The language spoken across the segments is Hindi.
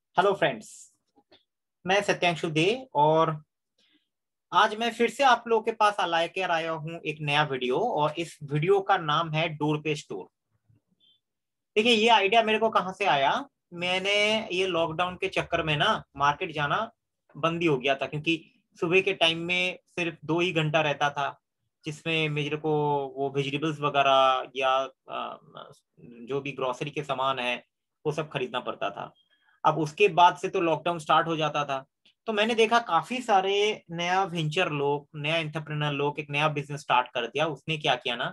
हेलो फ्रेंड्स, मैं सत्यांशु दे और आज मैं फिर से आप लोगों के पास लेकर आया हूँ एक नया वीडियो। और इस वीडियो का नाम है डोर पे स्टोर। देखिए, ये आइडिया मेरे को कहाँ से आया। मैंने ये लॉकडाउन के चक्कर में ना मार्केट जाना बंद ही हो गया था, क्योंकि सुबह के टाइम में सिर्फ 2 ही घंटा रहता था जिसमें मेरे को वो वेजिटेबल्स वगैरह या जो भी ग्रोसरी के सामान है वो सब खरीदना पड़ता था। अब उसके बाद से तो लॉकडाउन स्टार्ट हो जाता था। तो मैंने देखा काफी सारे नया वेंचर लोग, नया एंटरप्रेन्योर लोग एक नया बिजनेस स्टार्ट कर दिया। उसने क्या किया ना,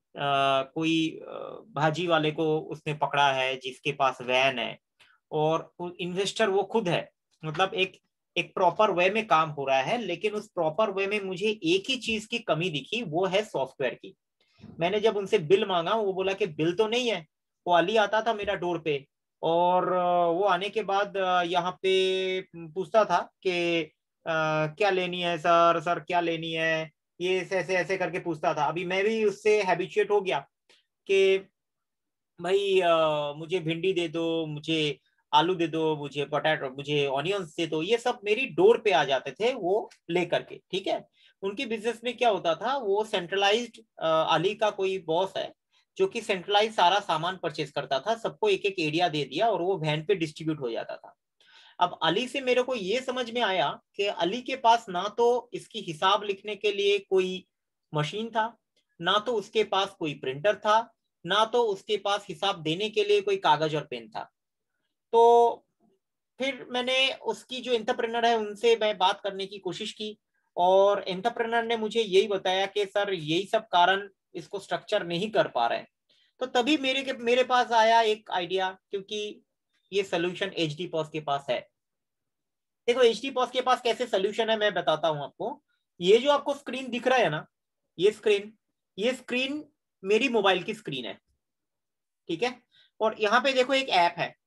कोई भाजी वाले को उसने पकड़ा है जिसके पास वैन है, और इन्वेस्टर वो खुद है। मतलब एक एक प्रॉपर वे में काम हो रहा है, लेकिन उस प्रॉपर वे में मुझे एक ही चीज की कमी दिखी, वो है सॉफ्टवेयर की। मैंने जब उनसे बिल मांगा, वो बोला कि बिल तो नहीं है। वो अली आता था मेरा डोर पे, और वो आने के बाद यहाँ पे पूछता था कि क्या लेनी है सर, सर क्या लेनी है, ये ऐसे ऐसे करके पूछता था। अभी मैं भी उससे हैबिचुएट हो गया कि भाई मुझे भिंडी दे दो, मुझे आलू दे दो, मुझे पोटैटो, मुझे ऑनियंस दे दो। ये सब मेरी डोर पे आ जाते थे वो लेकर के। ठीक है। उनके बिजनेस में क्या होता था, वो सेंट्रलाइज्ड, अली का कोई बॉस है जो कि सेंट्रलाइज सारा सामान परचेज करता था, सबको एक एक एरिया दे दिया और वो वैन पे डिस्ट्रीब्यूट हो जाता था। अब अली से मेरे को ये समझ में आया कि अली के पास ना तो इसकी हिसाब लिखने के लिए कोई मशीन था, ना तो उसके पास कोई प्रिंटर था, ना तो उसके पास हिसाब देने के लिए कोई कागज और पेन था। तो फिर मैंने उसकी जो एंटरप्रेन्योर है उनसे मैं बात करने की कोशिश की, और एंटरप्रेन्योर ने मुझे यही बताया कि सर यही सब कारण इसको स्ट्रक्चर नहीं कर पा रहे हैं। तो तभी मेरे पास आया एक आइडिया, क्योंकि ये सोल्यूशन एच डी पॉज के पास है। देखो, एच डी पॉज के पास कैसे सोल्यूशन है मैं बताता हूं आपको। ये जो आपको स्क्रीन दिख रहा है ना, ये स्क्रीन मेरी मोबाइल की स्क्रीन है। ठीक है। और यहाँ पे देखो एक ऐप है।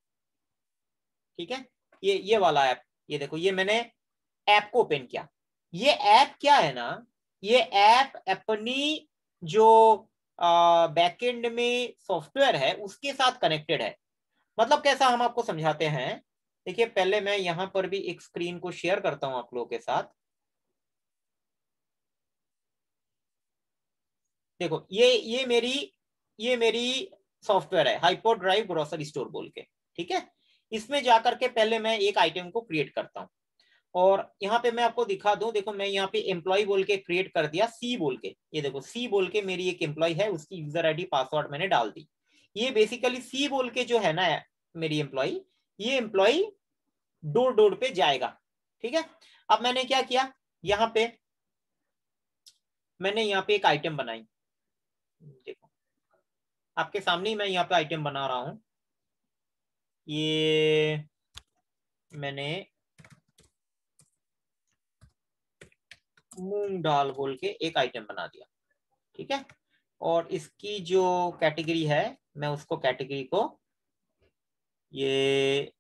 ठीक है। ये वाला ऐप, ये देखो, ये मैंने ऐप को ओपन किया। ये ऐप क्या है ना, ये ऐप अपनी जो बैकएंड में सॉफ्टवेयर है उसके साथ कनेक्टेड है। मतलब कैसा, हम आपको समझाते हैं। देखिए, पहले मैं यहां पर भी एक स्क्रीन को शेयर करता हूं आप लोगों के साथ। देखो, ये मेरी सॉफ्टवेयर है, हाइपर ड्राइव ग्रोसरी स्टोर बोल के। ठीक है। इसमें जाकर के पहले मैं एक आइटम को क्रिएट करता हूं, और यहाँ पे मैं आपको दिखा दूं। देखो, मैं यहाँ पे एम्प्लॉय बोल के क्रिएट कर दिया, सी बोल के। ये देखो, सी बोल के मेरी एक एम्प्लॉय है, उसकी यूजर आईडी पासवर्ड मैंने डाल दी। ये बेसिकली सी बोल के जो है ना मेरी एम्प्लॉय, ये एम्प्लॉय डोर डोर पे जाएगा। ठीक है। अब मैंने क्या किया, यहाँ पे मैंने यहाँ पे एक आइटम बनाई। देखो, आपके सामने ही मैं यहाँ पे आइटम बना रहा हूँ। ये मैंने मूंग दाल बोल के एक आइटम बना दिया। ठीक है। और इसकी जो कैटेगरी है, मैं उसको कैटेगरी को ये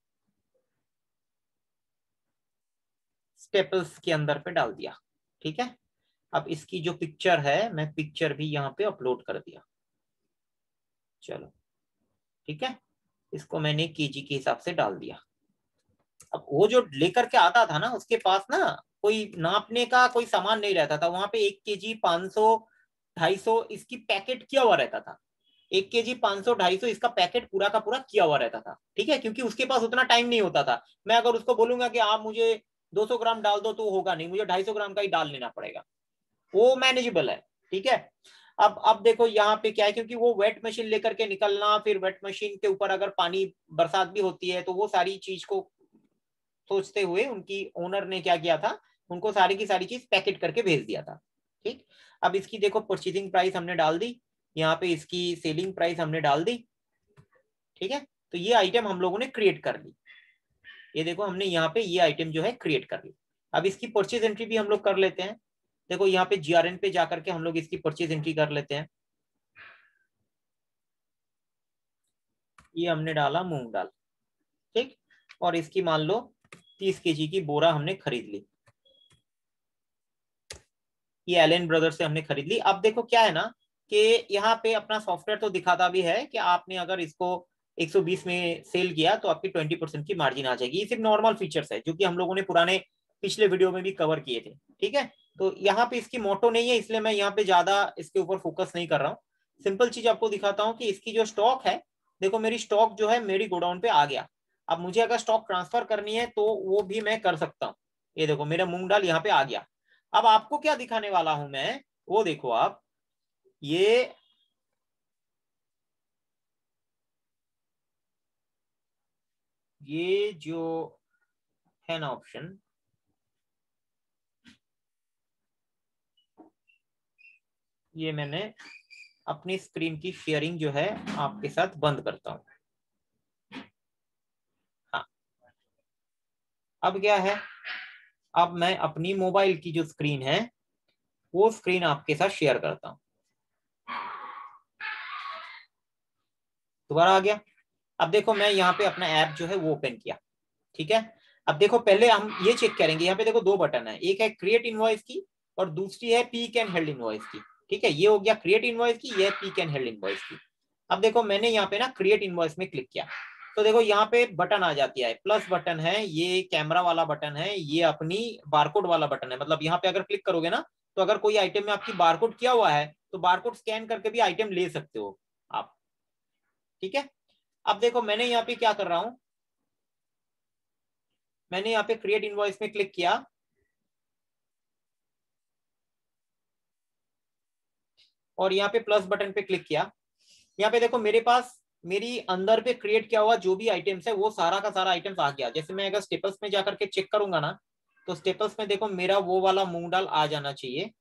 स्टेपल्स के अंदर पे डाल दिया। ठीक है। अब इसकी जो पिक्चर है, मैं पिक्चर भी यहाँ पे अपलोड कर दिया। चलो, ठीक है। इसको मैंने केजी के हिसाब से डाल दिया। अब वो जो लेकर के आता था ना, उसके पास ना कोई नापने का कोई सामान नहीं रहता था। वहां पे 1 केजी 500 250 इसकी पैकेट किया हुआ रहता था। 1 केजी 500 250 इसका पैकेट पूरा का पूरा किया हुआ रहता था। ठीक है। क्योंकि उसके पास उतना टाइम नहीं होता था। मैं अगर उसको बोलूंगा कि आप मुझे 200 ग्राम डाल दो, तो होगा नहीं, मुझे 250 ग्राम का ही डाल लेना पड़ेगा। वो मैनेजेबल है। ठीक है। अब देखो यहाँ पे क्या है, क्योंकि वो वेट मशीन लेकर के निकलना, फिर वेट मशीन के ऊपर अगर पानी बरसात भी होती है, तो वो सारी चीज को सोचते हुए उनकी ओनर ने क्या किया था, उनको सारी की सारी चीज पैकेट करके भेज दिया था। ठीक। अब इसकी देखो परचेजिंग प्राइस हमने डाल दी, यहाँ पे इसकी सेलिंग प्राइस हमने डाल दी। ठीक है। तो ये आइटम हम लोगों ने क्रिएट कर ली। ये देखो, हमने यहाँ पे ये आइटम जो है क्रिएट कर ली। अब इसकी परचेज एंट्री भी हम लोग कर लेते हैं। देखो, यहाँ पे जीआरएन पे जाकर के हम लोग इसकी परचेज एंट्री कर लेते हैं। ये हमने डाला मूंग दाल। ठीक। और इसकी मान लो 30 केजी की बोरा हमने खरीद ली। ये एलन ब्रदर से हमने खरीद ली। अब देखो क्या है ना, कि यहाँ पे अपना सॉफ्टवेयर तो दिखाता भी है कि आपने अगर इसको 120 में सेल किया तो आपकी 20% की मार्जिन आ जाएगी। ये सिर्फ नॉर्मल फीचर्स है जो कि हम लोगों ने पुराने पिछले वीडियो में भी कवर किए थे, ठीक है। तो यहाँ पे इसकी मोटो नहीं है, इसलिए मैं यहाँ पे ज्यादा इसके ऊपर फोकस नहीं कर रहा हूँ। सिंपल चीज आपको दिखाता हूँ कि इसकी जो स्टॉक है, देखो मेरी स्टॉक जो है मेरी गोडाउन पे आ गया। अब मुझे अगर स्टॉक ट्रांसफर करनी है तो वो भी मैं कर सकता हूँ। ये देखो मेरा मूंग दाल यहाँ पे आ गया। अब आपको क्या दिखाने वाला हूं मैं, वो देखो आप, ये जो है ना ऑप्शन, ये मैंने अपनी स्क्रीन की शेयरिंग जो है आपके साथ बंद करता हूं। हाँ, अब क्या है, अब मैं अपनी मोबाइल की जो स्क्रीन है वो स्क्रीन आपके साथ शेयर करता हूं। दोबारा आ गया। अब देखो मैं यहाँ पे अपना ऐप जो है वो ओपन किया, ठीक है। अब देखो पहले हम ये चेक करेंगे, यहाँ पे देखो दो बटन है, एक है क्रिएट इनवॉइस की और दूसरी है पीक एंड हेल्ड इनवॉइस की, ठीक है। ये हो गया क्रिएट इनवॉइस की, ये पीक एंड हेल्ड इनवॉइस की। अब देखो मैंने यहाँ पे ना क्रिएट इनवॉइस में क्लिक किया तो देखो यहाँ पे बटन आ जाती है, प्लस बटन है, ये कैमरा वाला बटन है, ये अपनी बारकोड वाला बटन है। मतलब यहाँ पे अगर क्लिक करोगे ना तो अगर कोई आइटम में आपकी बारकोड किया हुआ है तो बारकोड स्कैन करके भी आइटम ले सकते हो आप, ठीक है। अब देखो मैंने यहाँ पे क्या कर रहा हूं, मैंने यहाँ पे क्रिएट इनवॉइस में क्लिक किया और यहाँ पे प्लस बटन पे क्लिक किया। यहाँ पे देखो मेरे पास मेरी अंदर पे क्रिएट किया हुआ जो भी आइटम्स है वो सारा का सारा आइटम्स आ गया। जैसे मैं अगर स्टेपल्स में जाकर के चेक करूंगा ना तो स्टेपल्स में देखो मेरा वो वाला मूंग दाल आ जाना चाहिए।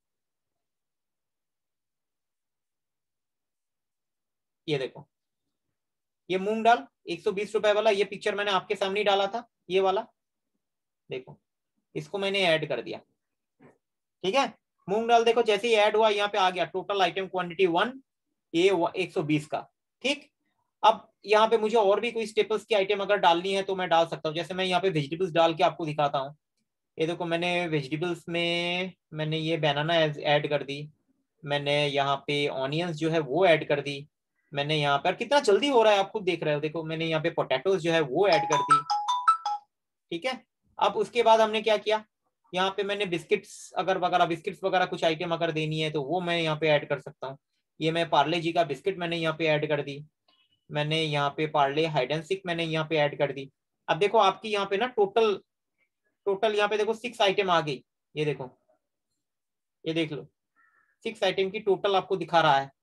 ये देखो ये मूंग दाल 120 रुपए वाला, ये पिक्चर मैंने आपके सामने डाला था, ये वाला देखो, इसको मैंने ऐड कर दिया, ठीक है। मूंग दाल देखो जैसे ही ऐड हुआ यहाँ पे आ गया टोटल आइटम क्वांटिटी 1, ये 120 का, ठीक। अब यहाँ पे मुझे और भी कोई स्टेपल्स की आइटम अगर डालनी है तो मैं डाल सकता हूँ। जैसे मैं यहाँ पे वेजिटेबल्स डाल के आपको दिखाता हूँ। ये देखो मैंने वेजिटेबल्स में मैंने ये बनाना ऐड कर दी, मैंने यहाँ पे ऑनियंस जो है वो ऐड कर दी, मैंने यहाँ पर कितना जल्दी हो रहा है आप खुद देख रहे हो। देखो मैंने यहाँ पे पोटैटोज जो है वो ऐड कर दी, ठीक है। अब उसके बाद हमने क्या किया, यहाँ पे मैंने बिस्किट्स अगर वगैरह बिस्किट्स वगैरह कुछ आइटम अगर देनी है तो वो मैं यहाँ पे ऐड कर सकता हूँ। ये मैं पार्ले जी का बिस्किट मैंने यहाँ पे ऐड कर दी, मैंने यहाँ पे पार्ले हाइड एंड सीक मैंने यहाँ पे ऐड कर दी। अब देखो आपकी यहाँ पे ना टोटल टोटल यहाँ पे देखो 6 आइटम आ गई। ये देखो, ये देख लो 6 आइटम की टोटल आपको दिखा रहा है,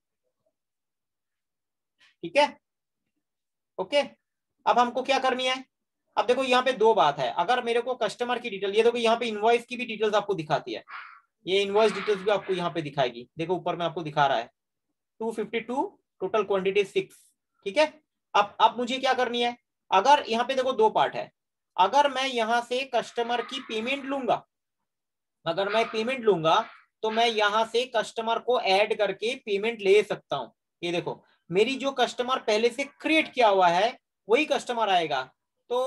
ठीक है। ओके, अब हमको क्या करनी है, अब देखो यहाँ पे दो बात है। अगर मेरे को कस्टमर की डिटेल, ये देखो यहाँ पे इनवॉइस की भी डिटेल्स आपको दिखाती है, ये इनवॉइस डिटेल्स भी आपको यहाँ पे दिखाएगी। देखो ऊपर में आपको दिखा रहा है 252, टोटल क्वांटिटी 6, ठीक है। अब मुझे क्या करनी है, अगर यहाँ पे देखो दो पार्ट है, अगर मैं यहाँ से कस्टमर की पेमेंट लूंगा, अगर मैं पेमेंट लूंगा तो मैं यहाँ से कस्टमर को ऐड करके पेमेंट ले सकता हूँ। ये देखो मेरी जो कस्टमर पहले से क्रिएट किया हुआ है वही कस्टमर आएगा। तो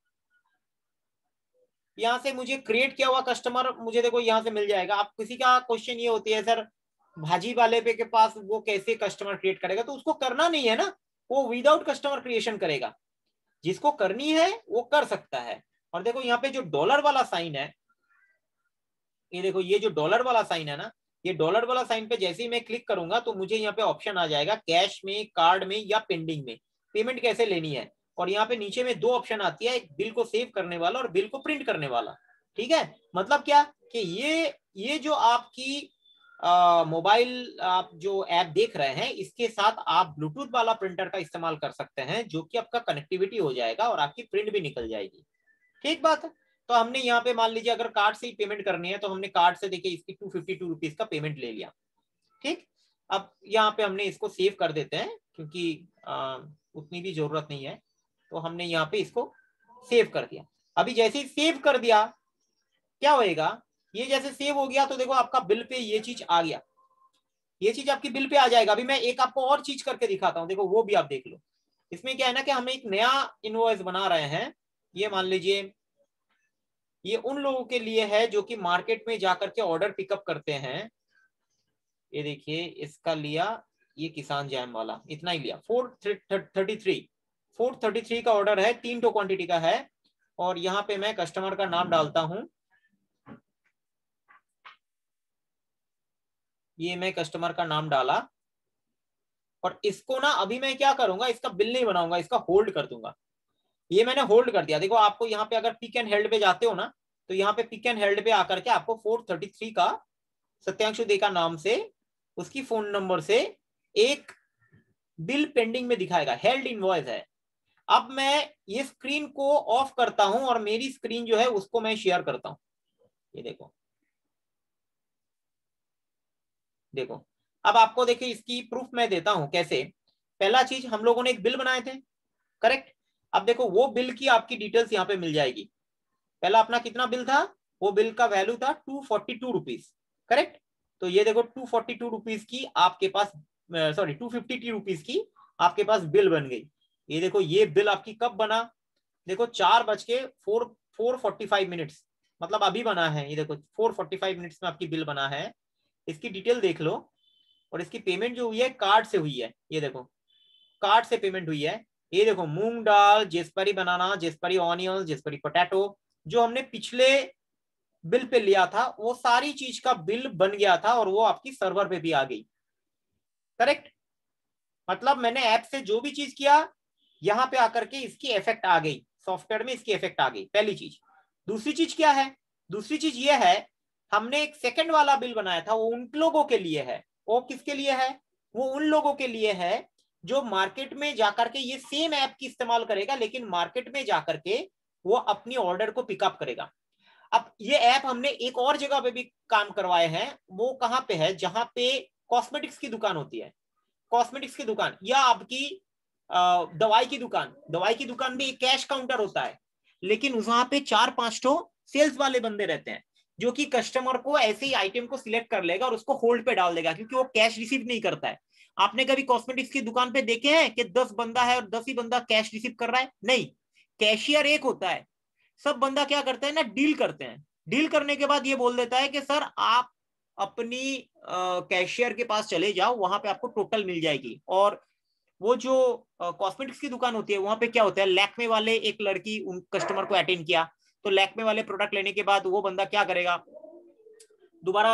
यहाँ से मुझे क्रिएट किया हुआ कस्टमर मुझे देखो यहाँ से मिल जाएगा। अब किसी का क्वेश्चन ये होती है सर भाजी वाले पे के पास वो कैसे कस्टमर क्रिएट करेगा, तो उसको करना नहीं है ना, वो विदाउट कस्टमर क्रिएशन करेगा। जिसको करनी है वो कर सकता है। और देखो यहाँ पे जो डॉलर वाला साइन है, ये देखो ये जो डॉलर वाला साइन है ना, ये डॉलर वाला साइन पे जैसे ही मैं क्लिक करूंगा तो मुझे यहाँ पे ऑप्शन आ जाएगा कैश में, कार्ड में या पेंडिंग में, पेमेंट कैसे लेनी है। और यहाँ पे नीचे में दो ऑप्शन आती है, एक बिल को सेव करने वाला और बिल को प्रिंट करने वाला, ठीक है। मतलब क्या कि ये जो आपकी मोबाइल आप जो ऐप देख रहे हैं इसके साथ आप ब्लूटूथ वाला प्रिंटर का इस्तेमाल कर सकते हैं, जो कि आपका कनेक्टिविटी हो जाएगा और आपकी प्रिंट भी निकल जाएगी, ठीक बात है। तो हमने यहाँ पे मान लीजिए अगर कार्ड से ही पेमेंट करनी है तो हमने कार्ड से देखिए इसकी 252 रुपीज का पेमेंट ले लिया, ठीक। अब यहाँ पे हमने इसको सेव कर देते हैं क्योंकि उतनी भी जरूरत नहीं है, तो हमने यहाँ पे इसको सेव कर दिया। अभी जैसे ही सेव कर दिया क्या होएगा, ये जैसे सेव हो गया तो देखो आपका बिल पे ये चीज आ गया, ये चीज आपकी बिल पे आ जाएगा। अभी मैं एक आपको और चीज करके दिखाता हूँ, देखो वो भी आप देख लो। इसमें क्या है ना कि हम एक नया इनवॉइस बना रहे हैं। ये मान लीजिए ये उन लोगों के लिए है जो कि मार्केट में जाकर के ऑर्डर पिकअप करते हैं। ये देखिए इसका लिया, ये किसान जैम वाला इतना ही लिया 433, 433 का ऑर्डर है, 3 टो क्वांटिटी का है, और यहाँ पे मैं कस्टमर का नाम डालता हूं। ये मैं कस्टमर का नाम डाला, और इसको ना अभी मैं क्या करूंगा, इसका बिल नहीं बनाऊंगा, इसका होल्ड कर दूंगा। ये मैंने होल्ड कर दिया। देखो आपको यहाँ पे अगर पिक एंड हेल्ड पे जाते हो ना, तो यहाँ पे पिक एंड हेल्ड पे आकर के आपको 433 का सत्यांशु दे का नाम से, उसकी फोन नंबर से एक बिल पेंडिंग में दिखाएगा, हेल्ड इनवॉइस है। अब मैं ये स्क्रीन को ऑफ करता हूं और मेरी स्क्रीन जो है उसको मैं शेयर करता हूं। ये देखो, देखो अब आपको देखिए इसकी प्रूफ मैं देता हूं कैसे। पहला चीज, हम लोगों ने एक बिल बनाए थे, करेक्ट। अब देखो वो बिल की आपकी डिटेल्स यहाँ पे मिल जाएगी। पहला अपना कितना बिल था, वो बिल का वैल्यू था 242 रुपीज, करेक्ट। तो ये देखो 242 रुपीज की आपके पास, सॉरी 250 रुपीज की आपके पास बिल बन गई। ये देखो ये बिल आपकी कब बना, देखो 4:45, मतलब अभी बना है। ये देखो 4:45 में आपकी बिल बना है। इसकी डिटेल देख लो, और इसकी पेमेंट जो हुई है कार्ड से हुई है। ये देखो कार्ड से पेमेंट हुई है। ये देखो मूंग दाल, जेसपरी बनाना, जेसपरी ऑनियन, जेसपरी पोटैटो, जो हमने पिछले बिल पे लिया था वो सारी चीज का बिल बन गया था, और वो आपकी सर्वर पे भी आ गई, करेक्ट। मतलब मैंने ऐप से जो भी चीज किया, यहां पे आकर के इसकी इफेक्ट आ गई, सॉफ्टवेयर में इसकी इफेक्ट आ गई, पहली चीज। दूसरी चीज क्या है, दूसरी चीज ये है, हमने एक सेकंड वाला बिल बनाया था, वो उन लोगों के लिए है। वो किसके लिए है, वो उन लोगों के लिए है जो मार्केट में जाकर के ये सेम ऐप की इस्तेमाल करेगा, लेकिन मार्केट में जाकर के वो अपनी ऑर्डर को पिकअप करेगा। अब ये ऐप हमने एक और जगह पे भी काम करवाए हैं। वो कहां पे है, जहां पे कॉस्मेटिक्स की दुकान होती है, कॉस्मेटिक्स की दुकान, या आपकी दवाई की दुकान, दवाई की दुकान भी एक कैश काउंटर होता है, लेकिन वहां पे 4-5 तो सेल्स वाले बंदे रहते हैं, जो कि कस्टमर को ऐसे ही आइटम को सिलेक्ट कर लेगा और उसको होल्ड पे डाल देगा, क्योंकि वो कैश रिसीव नहीं करता है। आपने कभी कॉस्मेटिक्स की दुकान पे देखे हैं कि 10 बंदा है और 10 ही बंदा कैश रिसीव कर रहा है? नहीं, कैशियर एक होता है। सब बंदा क्या करते हैं ना, डील करते हैं। डील करने के बाद ये बोल देता है कि सर आप अपनी कैशियर के पास चले जाओ, वहां पे आपको टोटल मिल जाएगी। और वो जो कॉस्मेटिक्स की दुकान होती है, वहां पे क्या होता है, लैक्मे वाले एक लड़की उन कस्टमर को अटेंड किया, तो लैक्मे वाले प्रोडक्ट लेने के बाद वो बंदा क्या करेगा, दोबारा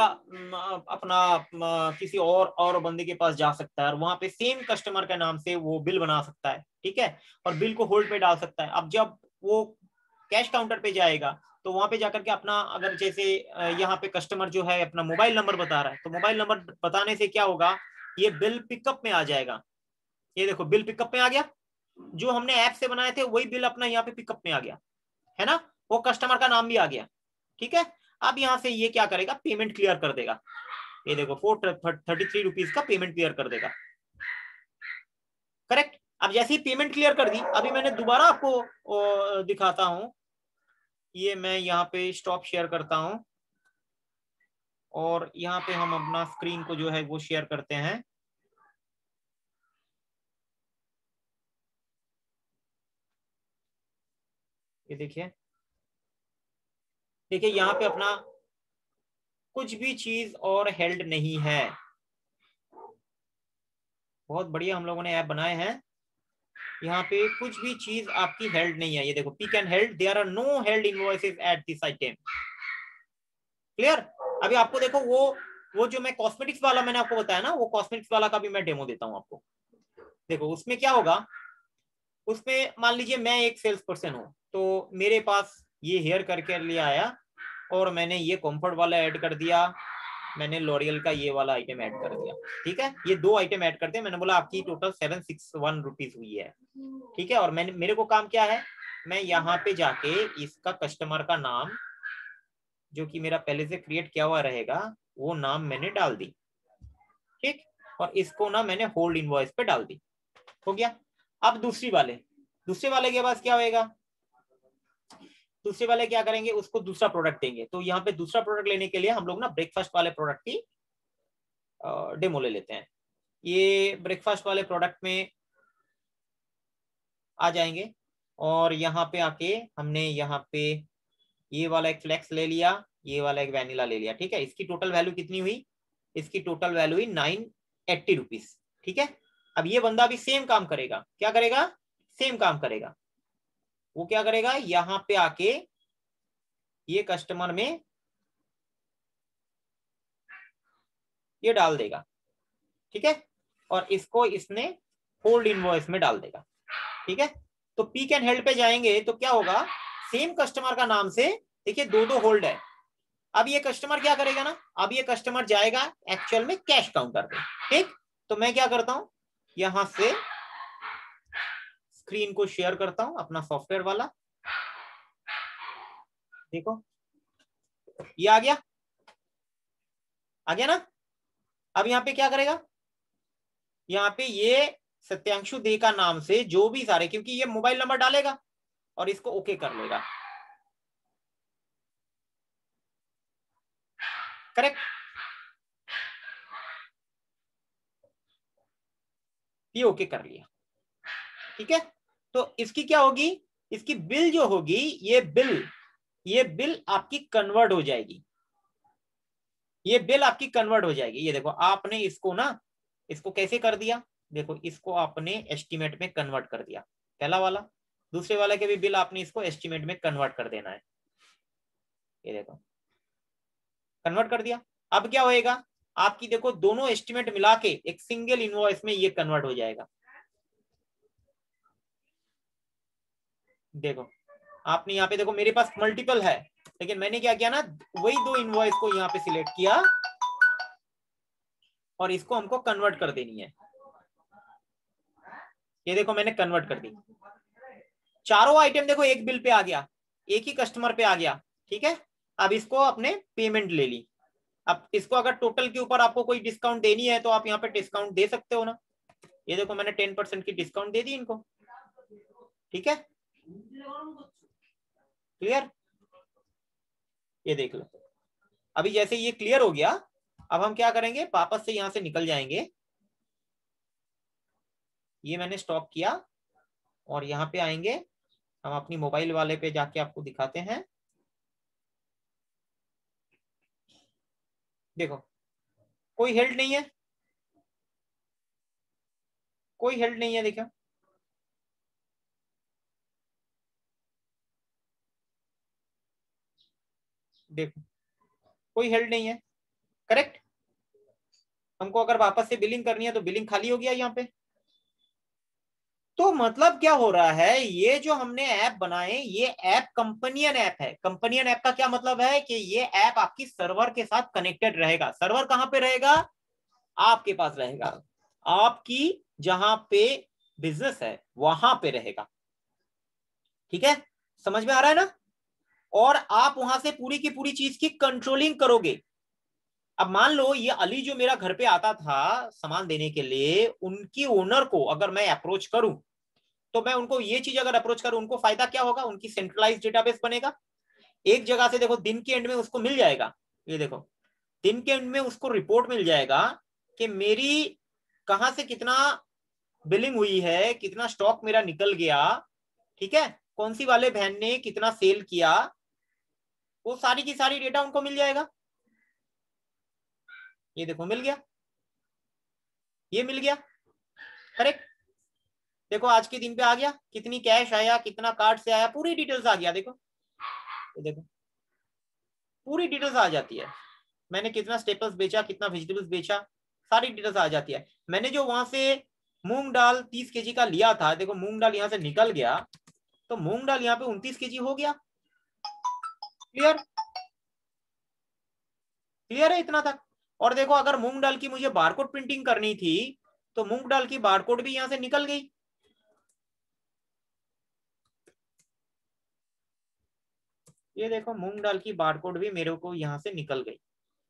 अपना किसी और बंदे के पास जा सकता है, और वहां पे सेम कस्टमर के नाम से वो बिल बना सकता है, ठीक है, और बिल को होल्ड पे डाल सकता है। अब जब वो कैश काउंटर पे जाएगा, तो वहां पे जाकर के अपना, अगर जैसे यहाँ पे कस्टमर जो है अपना मोबाइल नंबर बता रहा है, तो मोबाइल नंबर बताने से क्या होगा, ये बिल पिकअप में आ जाएगा। ये देखो बिल पिकअप में आ गया, जो हमने ऐप से बनाए थे वही बिल अपना यहाँ पे पिकअप में आ गया, है ना, वो कस्टमर का नाम भी आ गया, ठीक है। अब यहाँ से ये क्या करेगा, पेमेंट क्लियर कर देगा। ये देखो 433 रुपीज का पेमेंट क्लियर कर देगा, करेक्ट। अब जैसे ही पेमेंट क्लियर कर दी, अभी मैंने दोबारा आपको दिखाता हूं। ये मैं यहाँ पे स्टॉप शेयर करता हूं, और यहाँ पे हम अपना स्क्रीन को जो है वो शेयर करते हैं। ये देखिए, देखिए यहाँ पे अपना कुछ भी चीज और हेल्ड नहीं है। बहुत बढ़िया हम लोगों ने ऐप बनाए हैं, यहाँ पे कुछ भी चीज आपकी हेल्ड नहीं है। ये देखो pick and held, there are no held invoices at this item, clear. अभी आपको देखो वो जो मैं कॉस्मेटिक्स वाला मैंने आपको बताया ना, वो कॉस्मेटिक्स वाला का भी मैं डेमो देता हूँ आपको। देखो उसमें क्या होगा, उसमें मान लीजिए मैं एक सेल्स पर्सन हूँ, तो मेरे पास ये हेयर करके लिया आया, और मैंने ये कॉम्फर्ट वाला ऐड कर दिया, मैंने लॉरियल का ये वाला आइटम ऐड कर दिया, ठीक है। ये 2 आइटम ऐड करते हैं, मैंने बोला आपकी टोटल 761 रुपीज हुई है, ठीक है। और मैंने, मेरे को काम क्या है, मैं यहाँ पे जाके इसका कस्टमर का नाम, जो कि मेरा पहले से क्रिएट किया हुआ रहेगा, वो नाम मैंने डाल दी, ठीक। और इसको ना मैंने होल्ड इनवॉइस पे डाल दी, हो गया। अब दूसरे वाले के पास क्या होएगा, दूसरे वाले क्या करेंगे, उसको दूसरा प्रोडक्ट देंगे। तो यहाँ पे दूसरा प्रोडक्ट लेने के लिए हम लोग ना ब्रेकफास्ट वाले प्रोडक्ट की डेमो ले लेते हैं। ये ब्रेकफास्ट वाले प्रोडक्ट में आ जाएंगे, और यहाँ पे आके हमने यहाँ पे ये वाला एक फ्लेक्स ले लिया, ये वाला एक वैनिला ले लिया, ठीक है। इसकी टोटल वैल्यू कितनी हुई, इसकी टोटल वैल्यू हुई 980 रुपीज, ठीक है। अब ये बंदा भी सेम काम करेगा, क्या करेगा, सेम काम करेगा। वो क्या करेगा, यहां पे आके ये कस्टमर में ये डाल देगा, ठीक है, और इसको इसने होल्ड इनवॉइस में डाल देगा, ठीक है। तो पीक एंड हेल्ड पे जाएंगे तो क्या होगा, सेम कस्टमर का नाम से देखिए दो दो होल्ड है। अब ये कस्टमर क्या करेगा ना, अब ये कस्टमर जाएगा एक्चुअल में कैश काउंटर पे, ठीक। तो मैं क्या करता हूं, यहां से स्क्रीन को शेयर करता हूं अपना सॉफ्टवेयर वाला, देखो ये आ गया, आ गया ना। अब यहाँ पे क्या करेगा, यहाँ पे ये सत्यांशु दे का नाम से जो भी सारे, क्योंकि ये मोबाइल नंबर डालेगा और इसको ओके कर लेगा, करेक्ट। ये ओके कर लिया, ठीक है। तो इसकी क्या होगी, इसकी बिल जो होगी, ये बिल आपकी कन्वर्ट हो जाएगी, ये बिल आपकी कन्वर्ट हो जाएगी। ये देखो आपने इसको ना, इसको कैसे कर दिया, देखो इसको आपने एस्टिमेट में कन्वर्ट कर दिया, पहला वाला। दूसरे वाले के भी बिल आपने इसको एस्टिमेट में कन्वर्ट कर देना है, ये देखो कन्वर्ट कर दिया। अब क्या होएगा, आपकी देखो दोनों एस्टिमेट मिला के एक सिंगल इनवॉइस में ये कन्वर्ट हो जाएगा। देखो आपने यहाँ पे देखो मेरे पास मल्टीपल है, लेकिन मैंने क्या किया ना, वही दो इनवॉइस को यहाँ पे सिलेक्ट किया और इसको हमको कन्वर्ट कर देनी है। ये देखो मैंने कन्वर्ट कर दी, चारों आइटम देखो एक बिल पे आ गया, एक ही कस्टमर पे आ गया, ठीक है। अब इसको अपने पेमेंट ले ली। अब इसको अगर टोटल के ऊपर आपको कोई डिस्काउंट देनी है तो आप यहाँ पे डिस्काउंट दे सकते हो ना। ये देखो मैंने 10% की डिस्काउंट दे दी इनको, ठीक है, क्लियर। ये देख लो, अभी जैसे ये क्लियर हो गया, अब हम क्या करेंगे, वापस से यहां से निकल जाएंगे। ये मैंने स्टॉप किया और यहाँ पे आएंगे, हम अपनी मोबाइल वाले पे जाके आपको दिखाते हैं। देखो कोई हेल्ड नहीं है, कोई हेल्ड नहीं है, देखो देखो कोई हेल्ड नहीं है, करेक्ट। हमको अगर वापस से बिलिंग करनी है तो बिलिंग खाली हो गया यहाँ पे। तो मतलब क्या हो रहा है, ये जो हमने ऐप बनाए, ये ऐप कंपनियन ऐप है। कंपनियन ऐप का क्या मतलब है कि ये ऐप आपकी सर्वर के साथ कनेक्टेड रहेगा। सर्वर कहां पे रहेगा, आपके पास रहेगा, आपकी जहां पे बिजनेस है वहां पे रहेगा, ठीक है, समझ में आ रहा है ना। और आप वहां से पूरी की पूरी चीज की कंट्रोलिंग करोगे। अब मान लो ये अली जो मेरा घर पे आता था सामान देने के लिए, उनकी ओनर को अगर मैं अप्रोच करूं, तो मैं उनको ये चीज अगर अप्रोच करूं, उनको फायदा क्या होगा, उनकी सेंट्रलाइज डेटाबेस बनेगा एक जगह से। देखो दिन के एंड में उसको मिल जाएगा, ये देखो दिन के एंड में उसको रिपोर्ट मिल जाएगा कि मेरी कहां से कितना बिलिंग हुई है, कितना स्टॉक मेरा निकल गया, ठीक है, कौन सी वाले बहन ने कितना सेल किया, वो सारी की सारी डेटा उनको मिल जाएगा। ये देखो मिल गया, ये मिल गया, करेक्ट। देखो आज के दिन पे आ गया, कितनी कैश आया, कितना कार्ड से आया, पूरी डिटेल्स आ गया। देखो ये देखो पूरी डिटेल्स आ जाती है, मैंने कितना स्टेपल्स बेचा, कितना वेजिटेबल्स बेचा, सारी डिटेल्स आ जाती है। मैंने जो वहां से मूंग दाल 30 केजी का लिया था, देखो मूंग दाल यहाँ से निकल गया, तो मूंग दाल यहाँ पे 29 केजी हो गया। क्लियर, क्लियर है इतना तक। और देखो अगर मूंग दाल की मुझे बारकोड प्रिंटिंग करनी थी, तो मूंग दाल की बारकोड भी यहां से निकल गई। ये देखो मूंग दाल की बारकोड भी मेरे को यहां से निकल गई।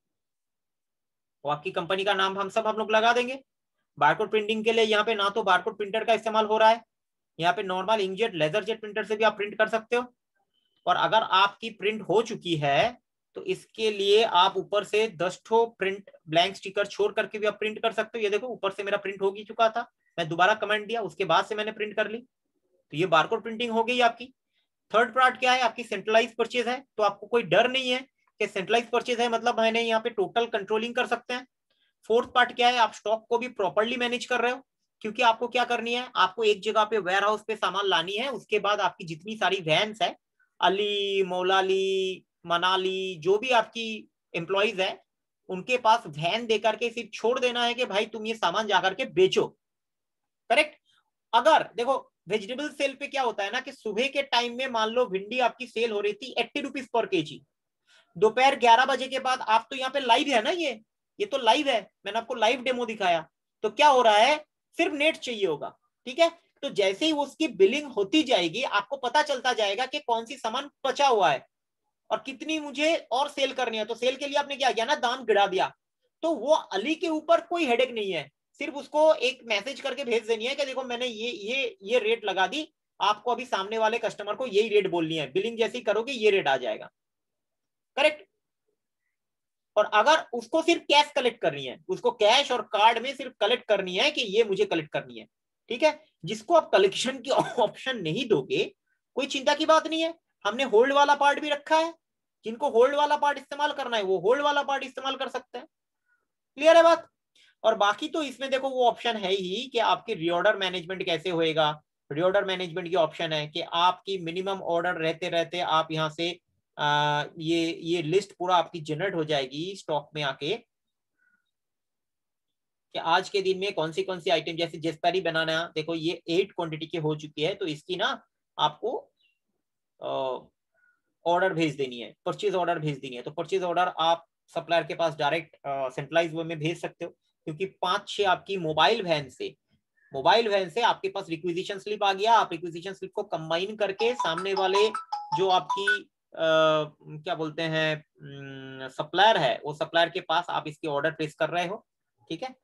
और आपकी कंपनी का नाम हम लोग लगा देंगे। बारकोड प्रिंटिंग के लिए यहाँ पे ना तो बारकोड प्रिंटर का इस्तेमाल हो रहा है, यहाँ पे normal inkjet laser jet printer से भी आप प्रिंट कर सकते हो। और अगर आपकी प्रिंट हो चुकी है तो इसके लिए आप ऊपर से 10 ठो प्रिंट ब्लैंक स्टिकर छोड़ करके भी आप प्रिंट कर सकते हो। ये देखो ऊपर से मेरा प्रिंट हो ही चुका था, मैं दोबारा कमेंट दिया, उसके बाद से मैंने प्रिंट कर ली, तो ये बारकोड प्रिंटिंग हो गई आपकी। थर्ड पार्ट क्या है, आपकी सेंट्रलाइज परचेज है, तो आपको कोई डर नहीं है कि सेंट्रलाइज परचेज है मतलब मैंने यहाँ पे टोटल कंट्रोलिंग कर सकते हैं। फोर्थ पार्ट क्या है, आप स्टॉक को भी प्रॉपर्ली मैनेज कर रहे हो, क्योंकि आपको क्या करनी है, आपको एक जगह पे वेयर हाउस पे सामान लानी है, उसके बाद आपकी जितनी सारी वैन्स है, अली, मौलाली, मनाली, जो भी आपकी एम्प्लॉइज है, उनके पास वैन देकर के सिर्फ छोड़ देना है कि भाई तुम ये सामान जाकर के बेचो। करेक्ट। अगर देखो वेजिटेबल सेल पे क्या होता है ना कि सुबह के टाइम में मान लो भिंडी आपकी सेल हो रही थी 80 रुपीज पर केजी, दोपहर 11 बजे के बाद, आप तो यहाँ पे लाइव है ना, ये तो लाइव है, मैंने आपको लाइव डेमो दिखाया, तो क्या हो रहा है, सिर्फ नेट चाहिए होगा, ठीक है। तो जैसे ही उसकी बिलिंग होती जाएगी आपको पता चलता जाएगा कि कौन सी सामान बचा हुआ है और कितनी मुझे और सेल करनी है। तो सेल के लिए आपने क्या किया ना, दाम गिरा दिया, तो वो अली के ऊपर कोई हेडेक नहीं है, सिर्फ उसको एक मैसेज करके भेज देनी है कि देखो मैंने ये रेट लगा दी, आपको अभी सामने वाले कस्टमर को यही रेट बोलनी है, बिलिंग जैसी करोगे ये रेट आ जाएगा। करेक्ट। और अगर उसको सिर्फ कैश कलेक्ट करनी है, उसको कैश और कार्ड में सिर्फ कलेक्ट करनी है कि ये मुझे कलेक्ट करनी है, ठीक है। जिसको आप कलेक्शन की ऑप्शन नहीं दोगे, कोई चिंता की बात नहीं है, हमने होल्ड वाला पार्ट भी रखा है, जिनको होल्ड वाला पार्ट इस्तेमाल करना है वो होल्ड वाला पार्ट इस्तेमाल कर सकते हैं। क्लियर है बात। और बाकी तो इसमें देखो वो ऑप्शन है ही कि आपकी रीऑर्डर मैनेजमेंट कैसे होएगा। रीऑर्डर मैनेजमेंट की ऑप्शन है कि आपकी मिनिमम ऑर्डर रहते रहते आप यहां से ये लिस्ट पूरा आपकी जनरेट हो जाएगी स्टॉक में आके, कि आज के दिन में कौन सी आइटम, जैसे जेस्पेरी बनाना, देखो ये 8 क्वांटिटी की हो चुकी है, तो इसकी ना आपको ऑर्डर भेज देनी है, परचेज ऑर्डर भेज देनी है। तो परचेज ऑर्डर आप सप्लायर के पास डायरेक्ट सेंट्रलाइज वे में भेज सकते हो, क्योंकि 5-6 आपकी मोबाइल वैन से आपके पास रिक्विजिशन स्लिप आ गया, आप रिक्विजिशन स्लिप को कंबाइन करके सामने वाले जो आपकी क्या बोलते हैं सप्लायर है, वो सप्लायर के पास आप इसकी ऑर्डर प्लेस कर रहे हो, ठीक है।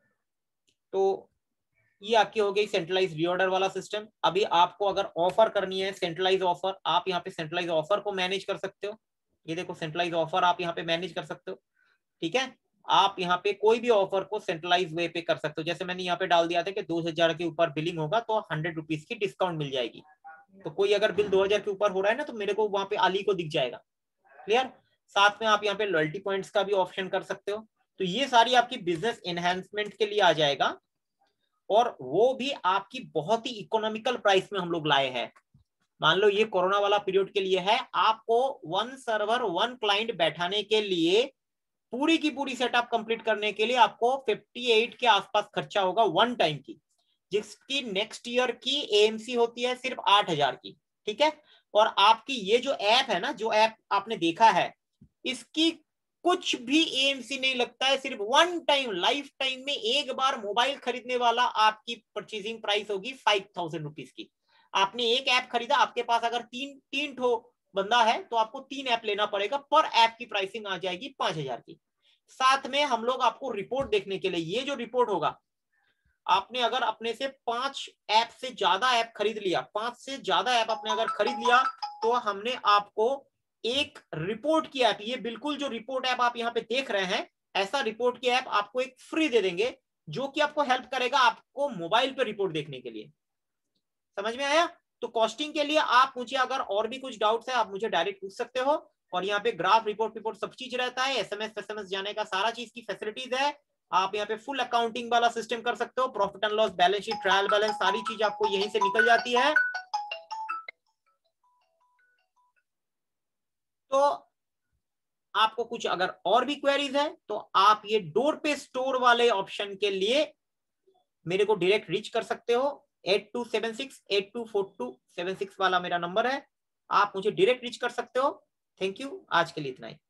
तो ये आपकी हो गई सेंट्रलाइज रीऑर्डर वाला सिस्टम। अभी आपको अगर ऑफर करनी है सेंट्रलाइज ऑफर, आप यहाँ पे सेंट्रलाइज ऑफर को मैनेज कर सकते हो, ये देखो सेंट्रलाइज ऑफर आप यहाँ पे मैनेज कर सकते हो, ठीक है। आप यहाँ पे कोई भी ऑफर को सेंट्रलाइज वे पे कर सकते हो, जैसे मैंने यहाँ पे डाल दिया था कि 2000 के ऊपर बिलिंग होगा तो 100 रुपीज की डिस्काउंट मिल जाएगी। तो कोई अगर बिल 2000 के ऊपर हो रहा है ना, तो मेरे को वहां पे अली को दिख जाएगा। क्लियर। साथ में आप यहाँ पे लॉयल्टी पॉइंट्स का भी ऑप्शन कर सकते हो। तो ये सारी आपकी बिजनेस एनहेंसमेंट के लिए आ जाएगा, और वो भी आपकी बहुत ही इकोनॉमिकल प्राइस में हम लोग लाए हैं। मान लो ये कोरोना वाला पीरियड के लिए है, आपको 1 सर्वर 1 क्लाइंट बैठाने के लिए पूरी की पूरी सेटअप कंप्लीट करने के लिए आपको 58 के आसपास खर्चा होगा 1 टाइम की, जिसकी नेक्स्ट ईयर की एएमसी होती है सिर्फ 8000 की, ठीक है। और आपकी ये जो ऐप है ना, जो ऐप आपने देखा है, इसकी कुछ भी एएमसी नहीं लगता है, सिर्फ 1 टाइम लाइफ टाइम में एक बार मोबाइल खरीदने वाला आपकी परचेजिंग प्राइस होगी 5000 रुपीज की। आपने एक ऐप खरीदा, आपके पास अगर तीन ठो बंदा है तो आपको 3 ऐप लेना पड़ेगा, पर ऐप की प्राइसिंग आ जाएगी 5000 की। साथ में हम लोग आपको रिपोर्ट देखने के लिए, ये जो रिपोर्ट होगा, आपने अगर अपने से 5 ऐप से ज्यादा ऐप खरीद लिया, 5 से ज्यादा ऐप आपने अगर खरीद लिया, तो हमने आपको एक रिपोर्ट की ऐप, ये बिल्कुल जो रिपोर्ट ऐप आप यहाँ पे देख रहे हैं, ऐसा रिपोर्ट की ऐप आपको एक फ्री दे देंगे, जो कि आपको हेल्प करेगा आपको मोबाइल पे रिपोर्ट देखने के लिए। समझ में आया। तो कॉस्टिंग के लिए आप मुझे अगर और भी कुछ डाउट्स है आप मुझे डायरेक्ट पूछ सकते हो, और यहाँ पे ग्राफ रिपोर्ट सब चीज रहता है, एसएमएस जाने का सारा चीज की फैसिलिटीज है। आप यहाँ पे फुल अकाउंटिंग वाला सिस्टम कर सकते हो, profit and loss, balance sheet, trial balance, सारी चीज आपको यहीं से निकल जाती है। तो आपको कुछ अगर और भी क्वेरीज है तो आप ये डोर पे स्टोर वाले ऑप्शन के लिए मेरे को डायरेक्ट रीच कर सकते हो। 8276824276 वाला मेरा नंबर है, आप मुझे डायरेक्ट रीच कर सकते हो। थैंक यू, आज के लिए इतना ही।